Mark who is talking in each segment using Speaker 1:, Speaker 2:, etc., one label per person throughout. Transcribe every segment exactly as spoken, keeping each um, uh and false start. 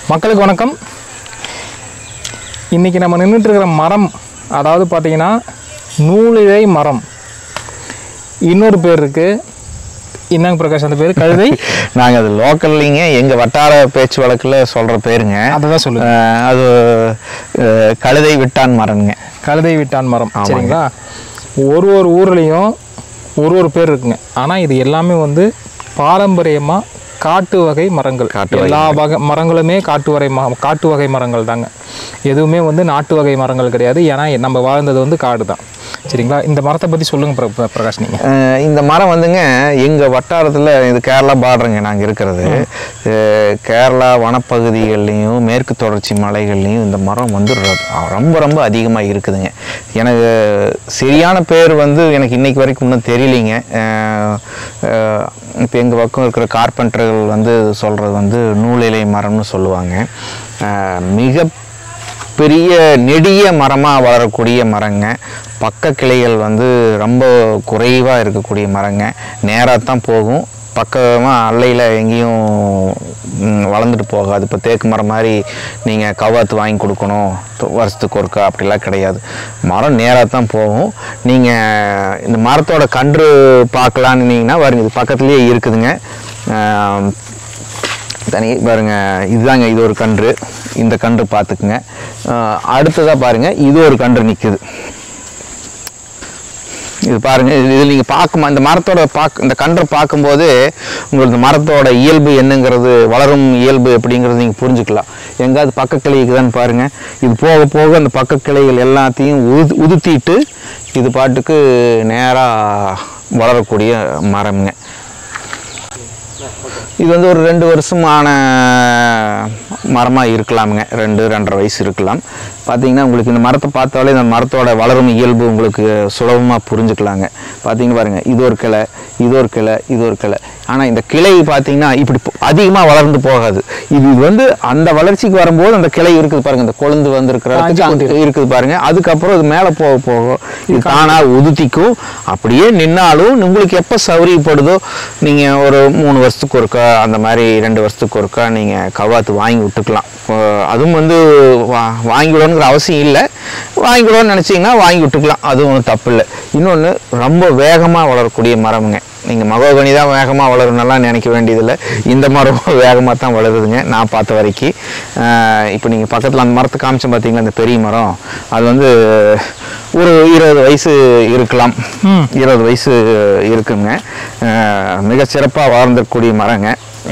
Speaker 1: மக்களுக்கு வணக்கம். இன்றைக்கி நம்ம நின்றுட்டு இருக்கிற மரம் அதாவது பார்த்திங்கன்னா நூலிழை மரம். இன்னொரு பேர் இருக்குது. என்னங்க பிரகாஷ் அந்த பேர்? கழுதை.
Speaker 2: நாங்கள் அது லோக்கல்லிங்க எங்கள் வட்டார பேச்சு வழக்கில் சொல்கிற பேருங்க.
Speaker 1: அதை தான் சொல்லுங்க.
Speaker 2: அது கழுதை விட்டான் மரம்ங்க.
Speaker 1: கழுதை விட்டான் மரம். சரிங்களா? ஒரு ஒரு ஊர்லேயும் ஒரு ஒரு பேர் இருக்குங்க. ஆனால் இது எல்லாமே வந்து பாரம்பரியமாக காட்டு வகை மரங்கள். எல்லா வகை மரங்களுமே காட்டு வகை ம காட்டு வகை மரங்கள் தாங்க. எதுவுமே வந்து நாட்டு வகை மரங்கள் கிடையாது. ஏன்னா நம்ம வாழ்ந்தது வந்து காடு தான். சரிங்களா? இந்த மரத்தை பற்றி சொல்லுங்கள் பிரகாஷ். நீங்கள்
Speaker 2: இந்த மரம் வந்துங்க எங்கள் வட்டாரத்தில் இது கேரளா பார்டருங்க. நாங்கள் இருக்கிறது கேரளா வனப்பகுதிகள்லேயும் மேற்கு தொடர்ச்சி மலைகள்லேயும் இந்த மரம் வந்து ரொம்ப ரொம்ப அதிகமாக இருக்குதுங்க. எனக்கு சரியான பேர் வந்து எனக்கு இன்றைக்கி வரைக்கும் இன்னும் தெரியலிங்க. இப்போ எங்கள் பக்கம் இருக்கிற கார்பெண்டர்கள் வந்து சொல்கிறது வந்து நூலிலை மரம்னு சொல்லுவாங்க. மிக பெரிய நெடிய மரமாக வளரக்கூடிய மரங்க. பக்க கிளைகள் வந்து ரொம்ப குறைவாக இருக்கக்கூடிய மரங்க. நேராக தான் போகும். பக்கமாக அல்லையில் எங்கேயும் வளர்ந்துட்டு போகாது. இப்போ தேக்கு மரம் மாதிரி நீங்கள் கவாத்து வாங்கி கொடுக்கணும் வருஷத்துக்கு ஒருக்கா அப்படிலாம் கிடையாது. மரம் நேராக தான் போகும். நீங்கள் இந்த மரத்தோட கன்று பார்க்கலான்னிங்கன்னா பாருங்க, இது பக்கத்துலேயே இருக்குதுங்க. தனி பாருங்க, இதுதாங்க இது ஒரு கன்று. இந்த கன்று பார்த்துக்குங்க. அடுத்ததாக பாருங்கள், இது ஒரு கன்று நிற்குது. இது பாருங்கள், இது நீங்கள் பார்க்கும் இந்த மரத்தோட பார்க்க இந்த கன்றை பார்க்கும்போது உங்களுக்கு இந்த மரத்தோட இயல்பு என்னங்கிறது, வளரும் இயல்பு எப்படிங்கிறது நீங்கள் புரிஞ்சுக்கலாம். எங்காவது பக்க கிளைக்குதான்னு பாருங்கள். இது போக போக அந்த பக்க கிளைகள் எல்லாத்தையும் உது உதுத்திட்டு இது பாட்டுக்கு நேராக வளரக்கூடிய மரம்ங்க. இது வந்து ஒரு ரெண்டு வருஷமான மரமாக இருக்கலாமுங்க. ரெண்டு ரெண்டரை வயசு இருக்கலாம். பார்த்தீங்கன்னா உங்களுக்கு இந்த மரத்தை பார்த்தாலே இந்த மரத்தோட வளரும் இயல்பு உங்களுக்கு சுலபமாக புரிஞ்சுக்கலாங்க. பார்த்தீங்க பாருங்கள், இது ஒரு கிளை, இது ஒரு கிளை, இது ஒரு கிளை. ஆனால் இந்த கிளை பார்த்தீங்கன்னா இப்படி அதிகமாக வளர்ந்து போகாது. இது வந்து அந்த வளர்ச்சிக்கு வரும்போது அந்த கிளை இருக்குது பாருங்கள், இந்த கொழுந்து வந்துருக்கிற இருக்குது பாருங்கள். அதுக்கப்புறம் இது மேலே போக போக இது தானாக உதுத்திக்கும். அப்படியே நின்னாலும் உங்களுக்கு எப்போ சௌரியப்படுதோ நீங்கள் ஒரு மூணு வருஷத்துக்கு ஒருக்கா அந்த மாதிரி ரெண்டு வருஷத்துக்கு ஒருக்கா நீங்கள் கவாத்து வாங்கி விட்டுக்கலாம். அதுவும் வந்து வா வாங்கிவிடணுங்கிற அவசியம் இல்லை. வாங்கிவிடணும்னு நினச்சிங்கன்னா வாங்கி விட்டுக்கலாம். அதுவும் ஒன்றும் தப்பு இல்லை. இன்னொன்று ரொம்ப வேகமாக வளரக்கூடிய மரமுங்க. நீங்கள் மகோகனி தான் வேகமாக வளருன்னெல்லாம் நினைக்க வேண்டியதில்லை. இந்த மரம் வேகமாக தான் வளருதுங்க நான் பார்த்த வரைக்கும். இப்போ நீங்கள் பக்கத்தில் அந்த மரத்தை காமிச்சு பார்த்தீங்கன்னா அந்த பெரிய மரம் அது வந்து ஒரு இருபது வயசு இருக்கலாம். இருபது வயசு இருக்குங்க. மிக சிறப்பாக வளர்ந்துக்கூடிய மரங்க.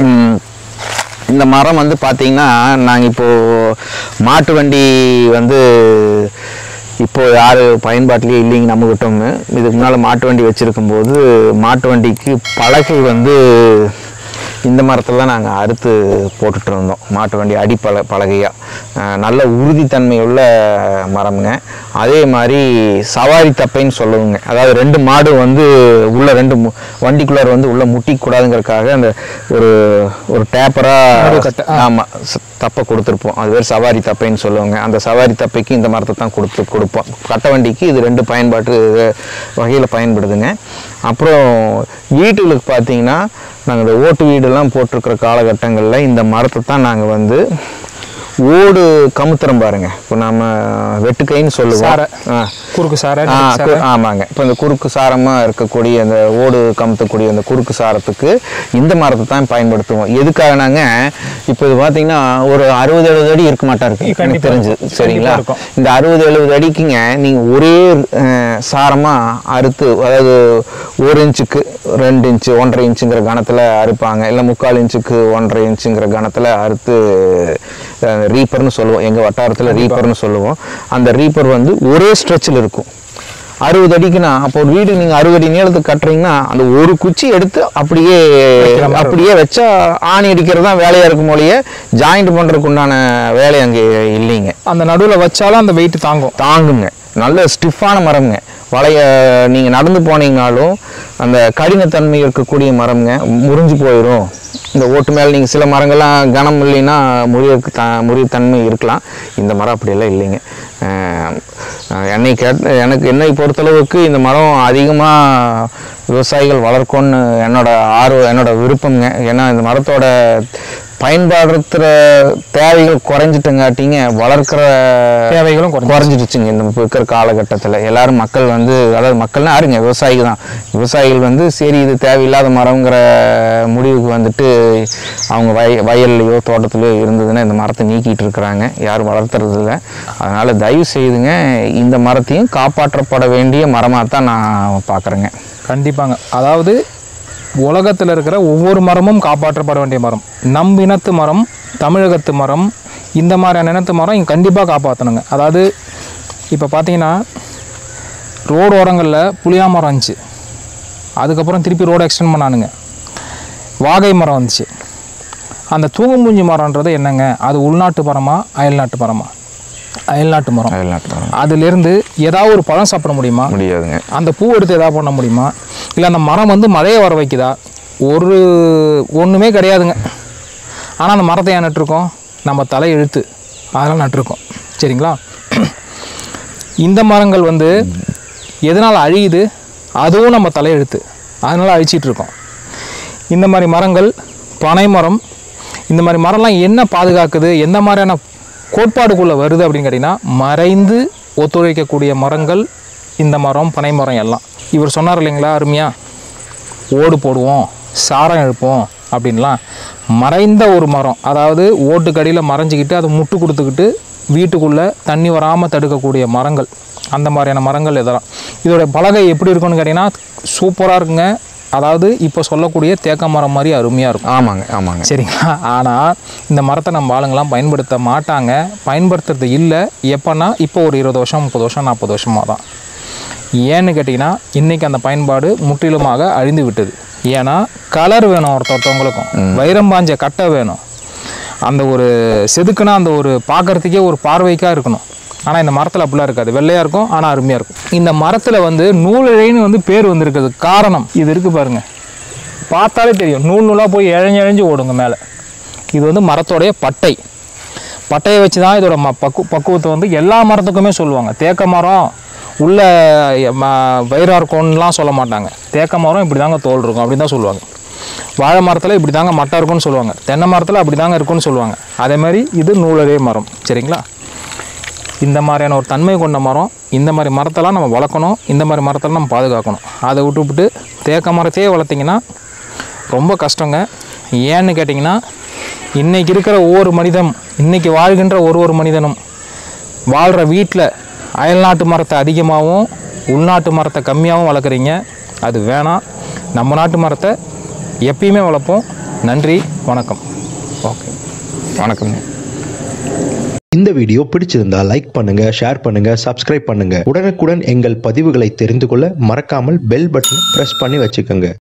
Speaker 2: இந்த மரம் வந்து பார்த்திங்கன்னா நாங்கள் இப்போது மாட்டு வண்டி வந்து இப்போது யார் பயன்பாட்டிலே இல்லைங்க நம்மகிட்டோங்க. இதுக்கு முன்னால் மாட்டு வண்டி வச்சுருக்கும்போது மாட்டு வண்டிக்கு பலகை வந்து இந்த மரத்தில் தான் நாங்கள் அறுத்து போட்டுட்டு இருந்தோம். மாட்டு வண்டி அடி பல பலகையாக நல்ல உறுதித்தன்மை உள்ள மரம்ங்க. அதே மாதிரி சவாரி தப்பைன்னு சொல்லுவோங்க. அதாவது ரெண்டு மாடு வந்து உள்ள ரெண்டு வண்டிக்குள்ளார வந்து உள்ளே முட்டிக்கூடாதுங்கிறதுக்காக அந்த ஒரு ஒரு டேப்பராக ஆமாம் தப்பை கொடுத்துருப்போம். அது பேர் சவாரி தப்பைன்னு சொல்லுவாங்க. அந்த சவாரி தப்பைக்கு இந்த மரத்தை தான் கொடுத்து கொடுப்போம். கட்டை வண்டிக்கு இது ரெண்டு பயன்பாட்டு வகையில் பயன்படுதுங்க. அப்புறம் வீட்டுகளுக்கு பார்த்தீங்கன்னா நாங்கள் இந்த ஓட்டு வீடெல்லாம் போட்டிருக்கிற காலகட்டங்களில் இந்த மரத்தை தான் நாங்கள் வந்து ஓடு கமுத்திரம் பாருங்க. இப்போ நம்ம வெட்டுக்கைன்னு சொல்லுவோம்.
Speaker 1: குறுக்கு சாரை.
Speaker 2: ஆமாங்க. இப்போ இந்த குறுக்கு சாரமாக இருக்கக்கூடிய அந்த ஓடு கமுத்தக்கூடிய அந்த குறுக்கு சாரத்துக்கு இந்த மரத்தை தான் பயன்படுத்துவோம். எதுக்காக நாங்கள் இப்போ இது பார்த்தீங்கன்னா ஒரு அறுபது எழுபது அடி இருக்க மாட்டா இருக்கு எனக்கு தெரிஞ்சு. சரிங்களா? இந்த அறுபது எழுபது அடிக்குங்க நீங்கள் ஒரே சாரமாக அறுத்து, அதாவது ஒரு இன்ச்சுக்கு ரெண்டு இன்ச்சு ஒன்றரை இன்ச்சுங்கிற கணத்தில் அறுப்பாங்க. இல்லை முக்கால் இன்ச்சுக்கு ஒன்றரை இன்ச்சுங்கிற கணத்தில் அறுத்து ரீப்பர்னு சொல்லுவோம். எங்கள் வட்டாரத்தில் ரீப்பர்னு சொல்லுவோம். அந்த ரீப்பர் வந்து ஒரே ஸ்ட்ரெச்சில் இருக்கும். அறுபது அடிக்குன்னா அப்போ ஒரு வீடு நீங்கள் அறுபது அடி நீளத்துக்கு கட்டுறீங்கன்னா அந்த ஒரு குச்சி எடுத்து அப்படியே அப்படியே வச்சா ஆணி அடிக்கிறது தான் வேலையாக இருக்கும் போலயே ஜாயிண்ட் பண்ணுறதுக்கு உண்டான வேலை அங்கே இல்லைங்க.
Speaker 1: அந்த நடுவில் வச்சாலும் அந்த வெயிட் தாங்கும்
Speaker 2: தாங்குங்க. நல்ல ஸ்டிஃபான மரம்ங்க. வளைய நீங்கள் நடந்து போனீங்கனாலும் அந்த கடினத்தன்மை இருக்கக்கூடிய மரம்ங்க. முறிஞ்சு போயிடும். இந்த ஓட்டு மேலே நீங்கள் சில மரங்கள்லாம் கனம் இல்லைன்னா முறியக்கு த முறிய தன்மை இருக்கலாம். இந்த மரம் அப்படியெல்லாம் இல்லைங்க. என்னை கேட் எனக்கு என்னை பொறுத்தளவுக்கு இந்த மரம் அதிகமாக விவசாயிகள் வளர்க்கணும்னு என்னோட ஆர்வம், என்னோட விருப்பங்க. ஏன்னா இந்த மரத்தோட பயன்பாடுற தேவைகள் குறைஞ்சிட்டங்காட்டிங்க வளர்க்குற
Speaker 1: தேவைகளும்
Speaker 2: குறைஞ்சிடுச்சுங்க இந்த இருக்கிற காலகட்டத்தில். எல்லாரும் மக்கள் வந்து அதாவது மக்கள்னா யாருங்க விவசாயிகள் தான். விவசாயிகள் வந்து சரி இது தேவையில்லாத மரங்கிற முடிவுக்கு வந்துட்டு அவங்க வய வயல்லையோ தோட்டத்திலையோ இருந்ததுன்னா இந்த மரத்தை நீக்கிட்டு இருக்கிறாங்க, யாரும் வளர்த்துறது இல்லை. அதனால் தயவு செய்துங்க இந்த மரத்தையும் காப்பாற்றப்பட வேண்டிய மரமாக தான் நான் பார்க்குறேங்க.
Speaker 1: கண்டிப்பாங்க. அதாவது உலகத்தில் இருக்கிற ஒவ்வொரு மரமும் காப்பாற்றப்பட வேண்டிய மரம். நம் இனத்து மரம், தமிழகத்து மரம், இந்த மாதிரியான இனத்து மரம் இங்கே கண்டிப்பாக காப்பாற்றணுங்க. அதாவது இப்போ பார்த்தீங்கன்னா ரோடு ஓரங்களில் புளியா மரம் இருந்துச்சு, அதுக்கப்புறம் திருப்பி ரோடு எக்ஸ்டெண்ட் பண்ணானுங்க, வாகை மரம் வந்துச்சு. அந்த தூங்குமூஞ்சி மரம்ன்றது என்னங்க, அது உள்நாட்டு மரமா அயல்நாட்டு மரமா? அயல்நாட்டு மரம்.
Speaker 2: அயல்நாட்டு மரம்.
Speaker 1: அதுலேருந்து ஏதாவது ஒரு பழம் சாப்பிட முடியுமா?
Speaker 2: முடியாதுங்க.
Speaker 1: அந்த பூ எடுத்து எதாவது பண்ண முடியுமா? இல்லை அந்த மரம் வந்து மழையை வர வைக்குதா? ஒரு ஒன்றுமே கிடையாதுங்க. ஆனால் அந்த மரத்தை ஏன் நட்டுருக்கோம்? நம்ம தலை எழுத்து அதெல்லாம் நட்டுருக்கோம். சரிங்களா? இந்த மரங்கள் வந்து எதனால் அழியுது? அதுவும் நம்ம தலை எழுத்து, அதனால் அழிச்சிட்ருக்கோம். இந்த மாதிரி மரங்கள், பனை மரம், இந்த மாதிரி மரம்லாம் என்ன பாதுகாக்குது, எந்த மாதிரியான கோட்பாடுக்குள்ளே வருது அப்படின்னு கேட்டிங்கன்னா, மறைந்து ஒத்துழைக்கக்கூடிய மரங்கள் இந்த மரம், பனை மரம் எல்லாம். இவர் சொன்னார் இல்லைங்களா அருமையாக, ஓடு போடுவோம், சாரம் எழுப்போம் அப்படின்லாம். மறைந்த ஒரு மரம், அதாவது ஓட்டுக்கடியில் மறைஞ்சிக்கிட்டு அதை முட்டு கொடுத்துக்கிட்டு வீட்டுக்குள்ளே தண்ணி வராமல் தடுக்கக்கூடிய மரங்கள், அந்த மாதிரியான மரங்கள் இதெல்லாம். இதோடைய பலகை எப்படி இருக்குன்னு கேட்டிங்கன்னா சூப்பராக இருக்குங்க. அதாவது இப்போ சொல்லக்கூடிய தேக்க மரம் மாதிரி அருமையாக இருக்கும்.
Speaker 2: ஆமாங்க ஆமாங்க.
Speaker 1: சரிங்களா? ஆனால் இந்த மரத்தை நம்ம ஆளுங்கள்லாம் பயன்படுத்த மாட்டாங்க, பயன்படுத்துறது இல்லை. எப்போன்னா இப்போ ஒரு இருபது வருஷம் முப்பது வருஷம் நாற்பது வருஷமாக தான். ஏன்னு கேட்டிங்கன்னா இன்றைக்கி அந்த பயன்பாடு முற்றிலுமாக அழிந்து விட்டது. ஏன்னா கலர் வேணும், ஒருத்தொருத்தவங்களுக்கும் வைரம் பாஞ்ச கட்டை வேணும், அந்த ஒரு செதுக்குனா அந்த ஒரு பார்க்குறதுக்கே ஒரு பார்வைக்காக இருக்கணும். ஆனால் இந்த மரத்தில் அப்படிலாம் இருக்காது, வெள்ளையாக இருக்கும் ஆனால் அருமையாக இருக்கும். இந்த மரத்தில் வந்து நூலிழைன்னு வந்து பேர் வந்திருக்குது. காரணம் இது இருக்குது பாருங்கள், பார்த்தாலே தெரியும், நூல் நூலாக போய் இழஞ்சு இழஞ்சு ஓடுங்க மேலே. இது வந்து மரத்தோடைய பட்டை. பட்டையை வச்சு தான் இதோட ம பக்கு பக்குவத்தை வந்து எல்லா மரத்துக்குமே சொல்லுவாங்க. தேக்க மரம் உள்ள வயிறாக இருக்கும்லாம் சொல்ல மாட்டாங்க. தேக்க மரம் இப்படி தாங்க தோல் இருக்கும் அப்படின்னு தான் சொல்லுவாங்க. வாழை மரத்தில் இப்படி தாங்க மட்டை இருக்குன்னு சொல்லுவாங்க. தென்னை மரத்தில் அப்படி தாங்க இருக்குன்னு சொல்லுவாங்க. அதே மாதிரி இது நூலரே மரம். சரிங்களா? இந்த மாதிரியான ஒரு தன்மை கொண்ட மரம், இந்த மாதிரி மரத்தெல்லாம் நம்ம வளர்க்கணும், இந்த மாதிரி மரத்தெல்லாம் நம்ம பாதுகாக்கணும். அதை விட்டுவிட்டு தேக்க மரத்தையே வளர்த்திங்கன்னா ரொம்ப கஷ்டங்க. ஏன்னு கேட்டிங்கன்னா இன்றைக்கி இருக்கிற ஒவ்வொரு மனிதனும், இன்றைக்கி வாழ்கின்ற ஒரு ஒரு மனிதனும் வாழ்கிற வீட்டில் அயல்நாட்டு மரத்தை அதிகமாகவும் உள்நாட்டு மரத்தை கம்மியாகவும் வளர்க்குறீங்க. அது வேணாம். நம்ம நாட்டு மரத்தை எப்பயுமே வளர்ப்போம். நன்றி, வணக்கம்.
Speaker 2: ஓகே, வணக்கங்க.
Speaker 3: இந்த வீடியோ பிடிச்சிருந்தா லைக் பண்ணுங்க, ஷேர் பண்ணுங்க, சப்ஸ்கிரைப் பண்ணுங்க. உடனுக்குடன் எங்கள் பதிவுகளை தெரிந்து கொள்ள மறக்காமல் பெல் பட்டனை பிரஸ் பண்ணி வச்சுக்கோங்க.